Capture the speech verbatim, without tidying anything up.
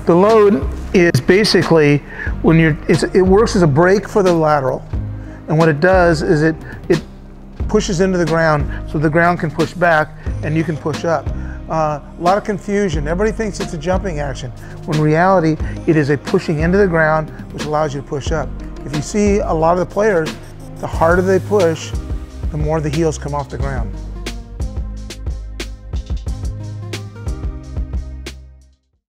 The load is basically when you're, it's, it works as a brake for the lateral. And what it does is it, it pushes into the ground so the ground can push back and you can push up. Uh, a lot of confusion. Everybody thinks it's a jumping action. When in reality, it is a pushing into the ground, which allows you to push up. If you see a lot of the players, the harder they push, the more the heels come off the ground.